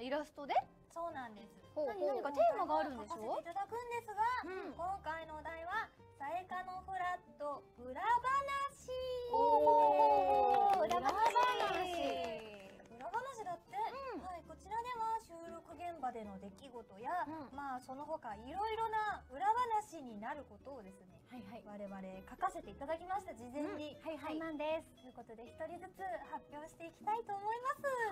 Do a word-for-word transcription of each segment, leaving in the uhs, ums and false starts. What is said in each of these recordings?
イラストで？ そうなんです。 何何かテーマがあるんでしょ？ 書かせていただくんですが、 うん、 今回のお題はさやかのフラット裏話。 おー、裏話。 裏話だって、うん、はい、こちらでは収録現場での出来事や、うん、まあその他いろいろな裏話になることをですね、はいはい、我々書かせていただきました、事前に。うん、はいはい、そうなんです。ということで一人ずつ発表していきたいと思います。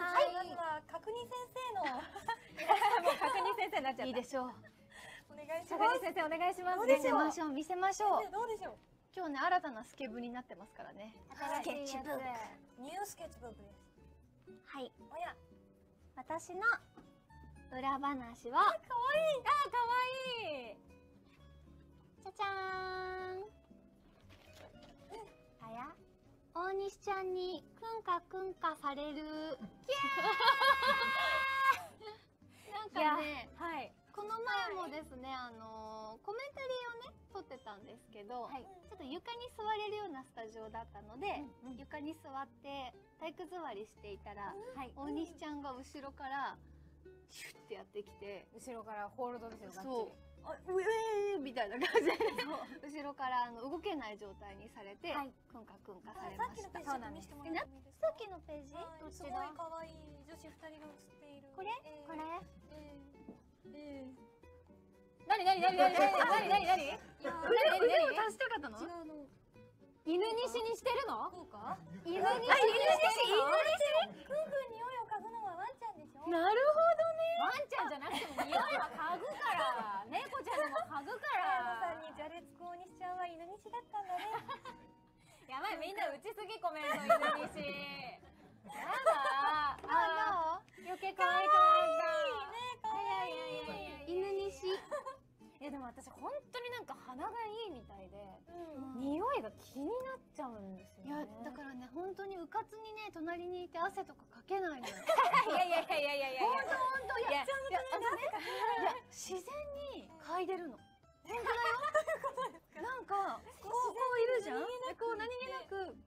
はい、まずは角煮先生のもう角煮先生になっちゃった。いいでしょう。お願いします。角煮先生お願いします。 見せましょう、見せましょう。 どうでしょう。 今日ね、新たなスケブになってますからね。 スケッチブック。ニュースケッチブックです。はい。おや。私の裏話は。かわいい。あ、かわいい。じゃじゃーん。あや。大西ちゃんにくんかくんかされる。キャー。 なんかね。 はい。 この前もですね、あのー、コメンタリーをね撮ってたんですけど、はい、ちょっと床に座れるようなスタジオだったので、うんうん、床に座って体育座りしていたら、うん、はい、大西ちゃんが後ろからシュッてやってきて、 後ろからホールドですよ。 そう、あ、うえーみたいな感じで後ろからあの動けない状態にされて、はい、くんかくんかされました。 そうなんです。さっきのページ、どっちだ？すごい可愛い女子ふたりが写っている。これ？これ？なになになになになになになに？ 腕を足したかったの？ 違うの。犬西にしてるの？そうか？ 犬西？犬西？犬西？くんくん匂いを嗅ぐのはワンちゃんでしょ？ なるほどね。 ワンちゃんじゃなくても匂いは嗅ぐから。猫ちゃんでも嗅ぐから。さんにじゃれつく大西ちゃんは犬西だったんだね。やばい、みんな打ちすぎコメント犬西。やだー。あー、余計可愛い可愛いね。 犬西。 いやでも私本当になんか鼻がいいみたいで、うん、匂いが気になっちゃうんですよね。 いやだからね、本当にうかつにね隣にいて汗とかかけないのよ。 いやいやいやいやいやいや。 本当本当、いやいやいや自然に嗅いでるの。本当だよ。なんかこうこういるじゃん。でこう何気なく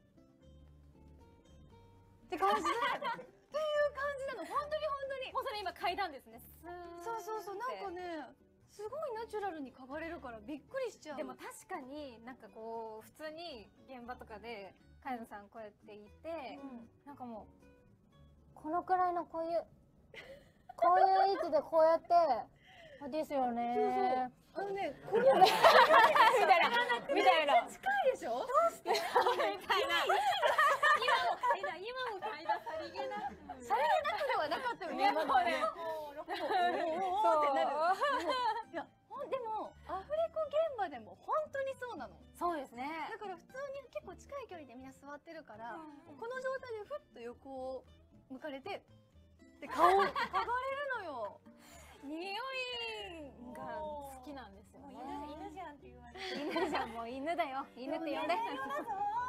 って感じで。っていう感じなの。本当に本当に。 もうそれ今嗅いだんですね。 そうそうそう、なんかね。すごいナチュラルに嗅がれるからびっくりしちゃう。 でも確かになんかこう普通に現場とかで茅野さんこうやっていて、うん、なんかもうこのくらいのこういうこういう位置でこうやってですよね。 そうそう、あのね、これみたいなみたいな近いでしょ。どうしてみたいな。 今も嗅いだ今も嗅いださりげなくさりげなくではなかったよね。 もうね、おーってなる。 いや、でもアフレコ現場でも本当にそうなの。 そうですね。 だから普通に結構近い距離でみんな座ってるから、うん、この状態でふっと横を向かれてで顔を嗅がれるのよ。 匂いが好きなんですよね。 もう犬、犬じゃんって言われる。 犬じゃん、もう犬だよ。犬って呼んで。